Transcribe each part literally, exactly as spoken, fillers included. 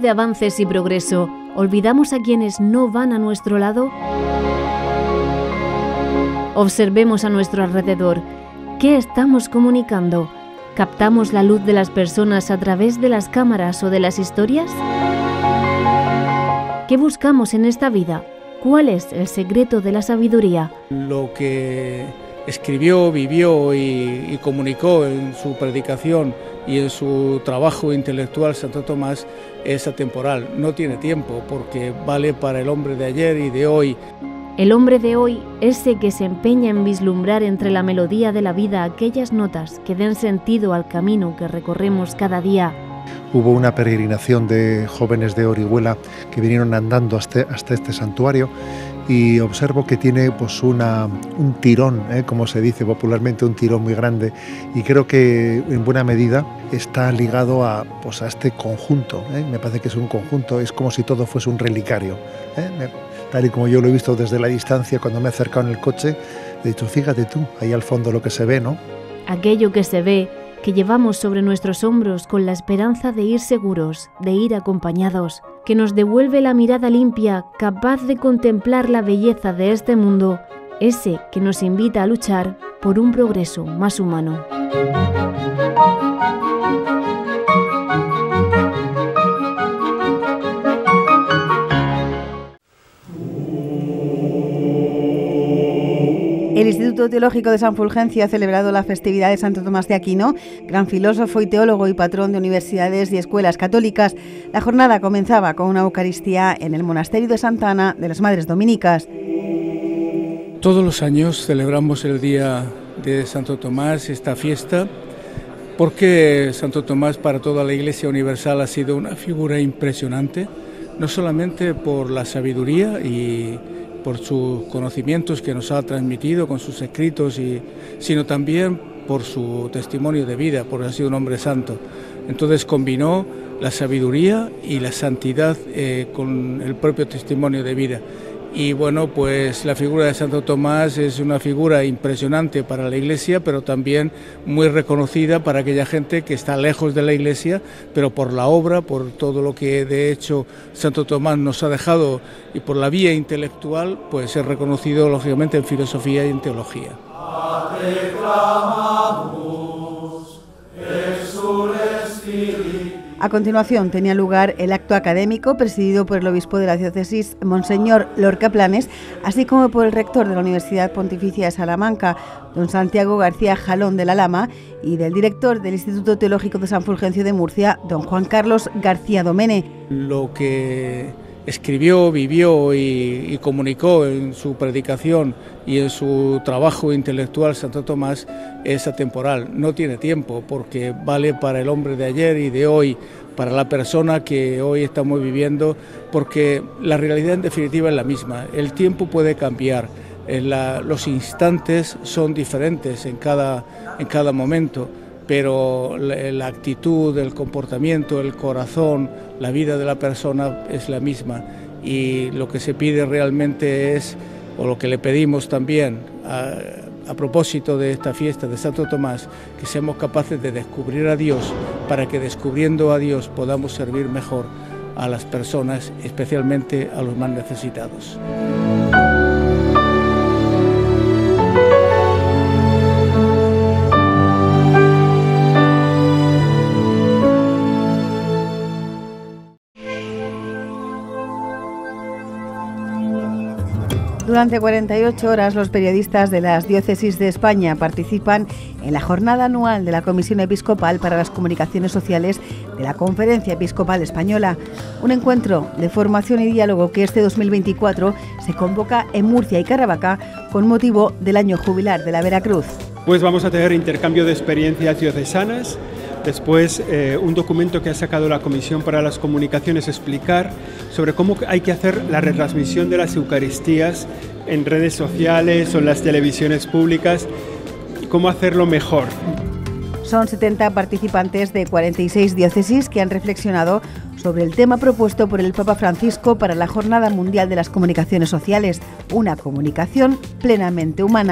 de avances y progreso, ¿olvidamos a quienes no van a nuestro lado? Observemos a nuestro alrededor. ¿Qué estamos comunicando? ¿Captamos la luz de las personas a través de las cámaras o de las historias? ¿Qué buscamos en esta vida? ¿Cuál es el secreto de la sabiduría? Lo que escribió, vivió y, y comunicó en su predicación y en su trabajo intelectual Santo Tomás es atemporal, no tiene tiempo porque vale para el hombre de ayer y de hoy. El hombre de hoy, ese que se empeña en vislumbrar entre la melodía de la vida aquellas notas que den sentido al camino que recorremos cada día. Hubo una peregrinación de jóvenes de Orihuela que vinieron andando hasta, hasta este santuario y observo que tiene pues una, un tirón, ¿eh? como se dice popularmente, un tirón muy grande, y creo que en buena medida está ligado a, pues, a este conjunto, ¿eh? Me parece que es un conjunto, es como si todo fuese un relicario, ¿eh? Me, tal y como yo lo he visto desde la distancia cuando me he acercado en el coche, he dicho, fíjate tú, ahí al fondo lo que se ve, ¿no? Aquello que se ve, que llevamos sobre nuestros hombros con la esperanza de ir seguros, de ir acompañados, que nos devuelve la mirada limpia, capaz de contemplar la belleza de este mundo, ese que nos invita a luchar por un progreso más humano. El Instituto Teológico de San Fulgencio ha celebrado la festividad de Santo Tomás de Aquino, gran filósofo y teólogo y patrón de universidades y escuelas católicas. La jornada comenzaba con una Eucaristía en el monasterio de Santa Ana de las Madres Dominicas. Todos los años celebramos el día de Santo Tomás, esta fiesta, porque Santo Tomás para toda la Iglesia Universal ha sido una figura impresionante, no solamente por la sabiduría y por sus conocimientos que nos ha transmitido con sus escritos, y, sino también por su testimonio de vida, porque ha sido un hombre santo. Entonces combinó la sabiduría y la santidad eh, con el propio testimonio de vida. Y bueno, pues la figura de Santo Tomás es una figura impresionante para la Iglesia, pero también muy reconocida para aquella gente que está lejos de la Iglesia, pero por la obra, por todo lo que de hecho Santo Tomás nos ha dejado y por la vía intelectual, pues es reconocido lógicamente en filosofía y en teología. A continuación tenía lugar el acto académico presidido por el obispo de la diócesis, Monseñor Lorca Planes, así como por el rector de la Universidad Pontificia de Salamanca, don Santiago García Jalón de la Lama, y del director del Instituto Teológico de San Fulgencio de Murcia, don Juan Carlos García Domene. Lo que escribió, vivió y, y comunicó en su predicación y en su trabajo intelectual Santo Tomás es atemporal, no tiene tiempo porque vale para el hombre de ayer y de hoy, para la persona que hoy estamos viviendo, porque la realidad en definitiva es la misma, el tiempo puede cambiar, la, los instantes son diferentes en cada, en cada momento, pero la, la actitud, el comportamiento, el corazón, la vida de la persona es la misma, y lo que se pide realmente es, o lo que le pedimos también a, a propósito de esta fiesta de Santo Tomás, que seamos capaces de descubrir a Dios, para que descubriendo a Dios podamos servir mejor a las personas, especialmente a los más necesitados. Durante cuarenta y ocho horas, los periodistas de las diócesis de España participan en la jornada anual de la Comisión Episcopal para las Comunicaciones Sociales de la Conferencia Episcopal Española. Un encuentro de formación y diálogo que este dos mil veinticuatro se convoca en Murcia y Caravaca con motivo del año jubilar de la Veracruz. Pues vamos a tener intercambio de experiencias diocesanas. Después, eh, un documento que ha sacado la Comisión para las Comunicaciones, explicar sobre cómo hay que hacer la retransmisión de las Eucaristías en redes sociales o en las televisiones públicas y cómo hacerlo mejor. Son setenta participantes de cuarenta y seis diócesis que han reflexionado sobre el tema propuesto por el Papa Francisco para la Jornada Mundial de las Comunicaciones Sociales, una comunicación plenamente humana.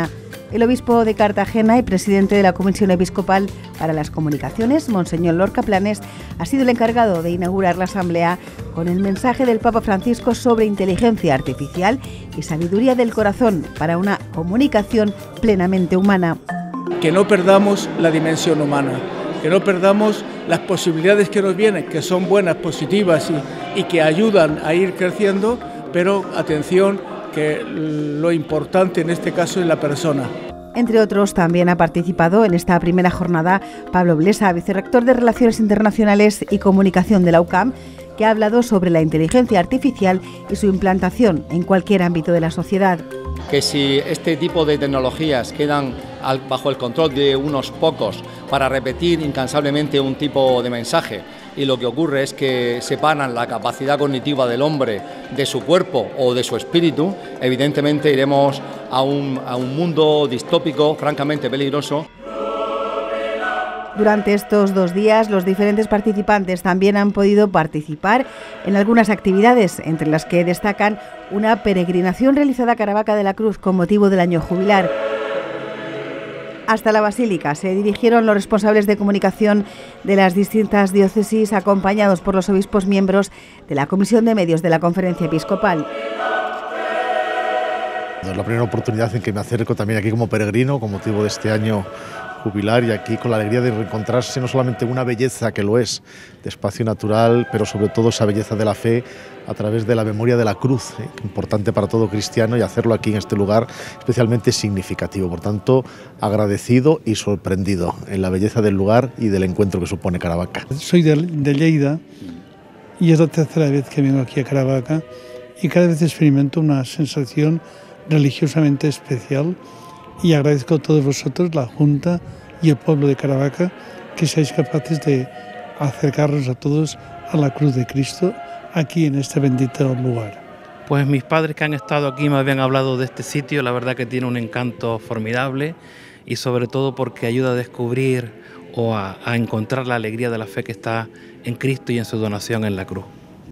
El obispo de Cartagena y presidente de la Comisión Episcopal para las Comunicaciones, Monseñor Lorca Planes, ha sido el encargado de inaugurar la asamblea con el mensaje del Papa Francisco sobre inteligencia artificial y sabiduría del corazón para una comunicación plenamente humana. Que no perdamos la dimensión humana, que no perdamos las posibilidades que nos vienen, que son buenas, positivas y, y que ayudan a ir creciendo, pero atención, que lo importante en este caso es la persona. Entre otros, también ha participado en esta primera jornada Pablo Blesa, vicerrector de Relaciones Internacionales y Comunicación de la U C A M, que ha hablado sobre la inteligencia artificial y su implantación en cualquier ámbito de la sociedad. Que si este tipo de tecnologías quedan al, bajo el control de unos pocos para repetir incansablemente un tipo de mensaje, y lo que ocurre es que separan la capacidad cognitiva del hombre de su cuerpo o de su espíritu, evidentemente iremos a un, a un mundo distópico francamente peligroso. Durante estos dos días, los diferentes participantes también han podido participar en algunas actividades, entre las que destacan una peregrinación realizada a Caravaca de la Cruz con motivo del año jubilar. Hasta la Basílica se dirigieron los responsables de comunicación de las distintas diócesis, acompañados por los obispos miembros de la Comisión de Medios de la Conferencia Episcopal. Es la primera oportunidad en que me acerco también aquí como peregrino con motivo de este año jubilar, y aquí con la alegría de reencontrarse no solamente una belleza que lo es de espacio natural, pero sobre todo esa belleza de la fe a través de la memoria de la cruz, ¿eh? Importante para todo cristiano, y hacerlo aquí en este lugar especialmente significativo. Por tanto, agradecido y sorprendido en la belleza del lugar y del encuentro que supone Caravaca. Soy de, de Lleida y es la tercera vez que vengo aquí a Caravaca, y cada vez experimento una sensación religiosamente especial. Y agradezco a todos vosotros, la Junta y el pueblo de Caravaca, que seáis capaces de acercarnos a todos a la cruz de Cristo aquí en este bendito lugar. Pues mis padres que han estado aquí me habían hablado de este sitio, la verdad que tiene un encanto formidable, y sobre todo porque ayuda a descubrir o a, a encontrar la alegría de la fe que está en Cristo y en su donación en la cruz.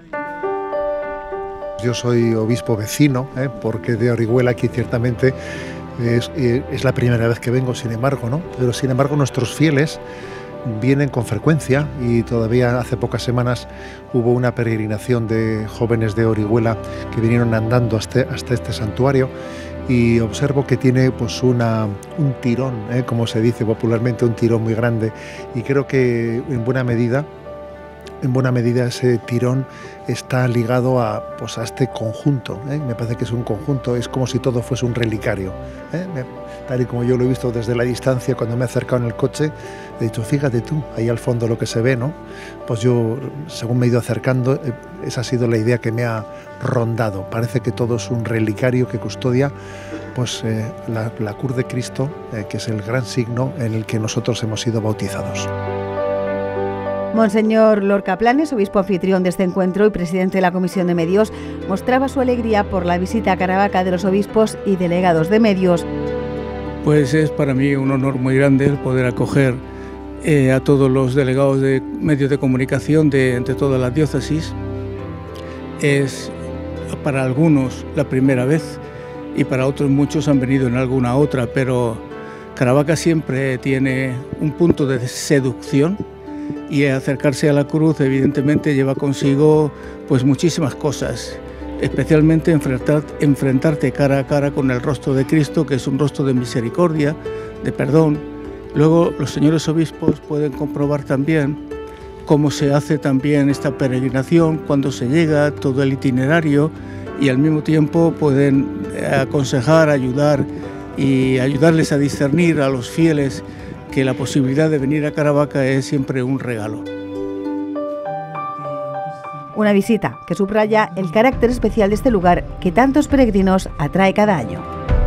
Yo soy obispo vecino, ¿eh? porque de Orihuela aquí ciertamente Es, es la primera vez que vengo, sin embargo, ¿no? Pero sin embargo nuestros fieles vienen con frecuencia, y todavía hace pocas semanas hubo una peregrinación de jóvenes de Orihuela que vinieron andando hasta, hasta este santuario, y observo que tiene pues una, un tirón, ¿eh? como se dice popularmente, un tirón muy grande, y creo que en buena medida En buena medida ese tirón está ligado a, pues a este conjunto, ¿eh? Me parece que es un conjunto, es como si todo fuese un relicario, ¿eh? Me, tal y como yo lo he visto desde la distancia cuando me he acercado en el coche, he dicho, fíjate tú, ahí al fondo lo que se ve, ¿no? Pues yo, según me he ido acercando, eh, esa ha sido la idea que me ha rondado. Parece que todo es un relicario que custodia pues, eh, la, la cruz de Cristo, eh, que es el gran signo en el que nosotros hemos sido bautizados. Monseñor Lorca Planes, obispo anfitrión de este encuentro y presidente de la Comisión de Medios, mostraba su alegría por la visita a Caravaca de los obispos y delegados de medios. Pues es para mí un honor muy grande el poder acoger eh, a todos los delegados de medios de comunicación de entre todas las diócesis. Es para algunos la primera vez y para otros muchos han venido en alguna otra, pero Caravaca siempre tiene un punto de seducción. Y acercarse a la cruz evidentemente lleva consigo pues muchísimas cosas, especialmente enfrentar, enfrentarte cara a cara con el rostro de Cristo, que es un rostro de misericordia, de perdón. Luego los señores obispos pueden comprobar también cómo se hace también esta peregrinación, cuando se llega, todo el itinerario, y al mismo tiempo pueden aconsejar, ayudar y ayudarles a discernir a los fieles que la posibilidad de venir a Caravaca es siempre un regalo. Una visita que subraya el carácter especial de este lugar que tantos peregrinos atrae cada año.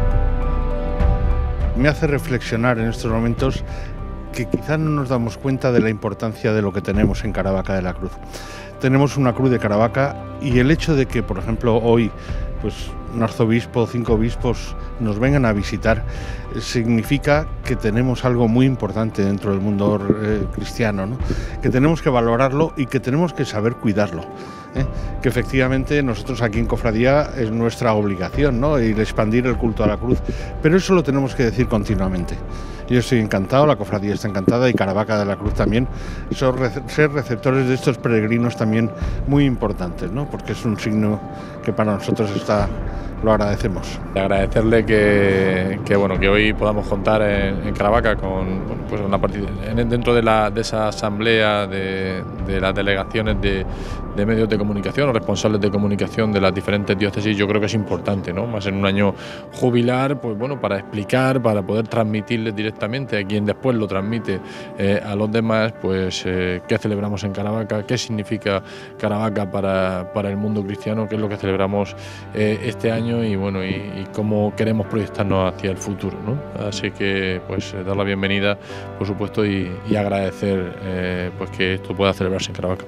Me hace reflexionar en estos momentos que quizás no nos damos cuenta de la importancia de lo que tenemos en Caravaca de la Cruz. Tenemos una cruz de Caravaca, y el hecho de que, por ejemplo, hoy pues un arzobispo, cinco obispos nos vengan a visitar, significa que que tenemos algo muy importante dentro del mundo eh, cristiano, ¿no? Que tenemos que valorarlo y que tenemos que saber cuidarlo, ¿eh? Que efectivamente nosotros aquí en Cofradía es nuestra obligación, ¿no? Y expandir el culto a la cruz, pero eso lo tenemos que decir continuamente. Yo estoy encantado, la Cofradía está encantada y Caravaca de la Cruz también, son ser receptores de estos peregrinos también muy importantes, ¿no? Porque es un signo que para nosotros está, lo agradecemos. Agradecerle que, que, bueno, que hoy podamos contar en, en Caravaca con, bueno, pues una partida, dentro de, la, de esa asamblea de, de las delegaciones de, de medios de comunicación o responsables de comunicación de las diferentes diócesis. Yo creo que es importante, ¿no? Más en un año jubilar, pues bueno, para explicar, para poder transmitirles directamente a quien después lo transmite eh, a los demás, pues eh, qué celebramos en Caravaca, qué significa Caravaca para, para el mundo cristiano, qué es lo que celebramos eh, este año y bueno, y, y cómo queremos proyectarnos hacia el futuro, ¿no? Así que pues dar la bienvenida, por supuesto, y, y agradecer eh, pues que esto pueda celebrarse en Caravaca.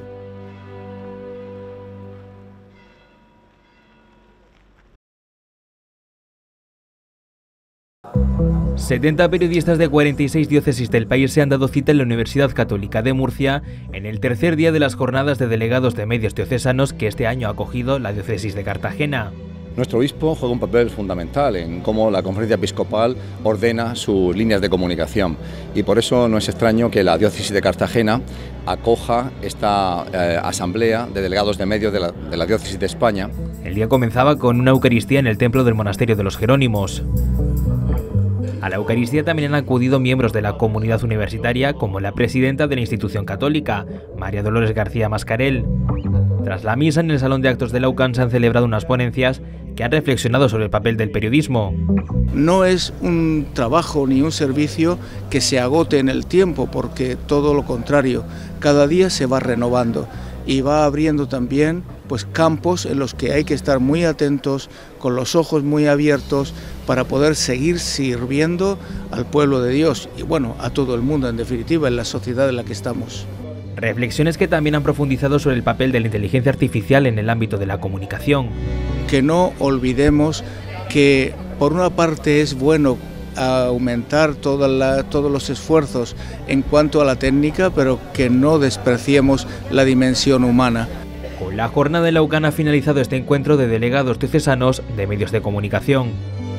setenta periodistas de cuarenta y seis diócesis del país se han dado cita en la Universidad Católica de Murcia en el tercer día de las jornadas de delegados de medios diocesanos que este año ha acogido la diócesis de Cartagena. Nuestro obispo juega un papel fundamental en cómo la Conferencia Episcopal ordena sus líneas de comunicación y por eso no es extraño que la diócesis de Cartagena acoja esta eh, asamblea de delegados de medios de la, de la diócesis de España. El día comenzaba con una Eucaristía en el templo del monasterio de los Jerónimos. A la Eucaristía también han acudido miembros de la comunidad universitaria, como la presidenta de la institución católica, María Dolores García Mascarell. Tras la misa en el Salón de Actos de la U C A M se han celebrado unas ponencias que han reflexionado sobre el papel del periodismo. No es un trabajo ni un servicio que se agote en el tiempo, porque todo lo contrario, cada día se va renovando y va abriendo también pues campos en los que hay que estar muy atentos, con los ojos muy abiertos, para poder seguir sirviendo al pueblo de Dios y bueno, a todo el mundo en definitiva, en la sociedad en la que estamos. Reflexiones que también han profundizado sobre el papel de la inteligencia artificial en el ámbito de la comunicación. Que no olvidemos que por una parte es bueno aumentar toda la, todos los esfuerzos en cuanto a la técnica, pero que no despreciemos la dimensión humana. Con la jornada de la U C A M ha finalizado este encuentro de delegados diocesanos de medios de comunicación.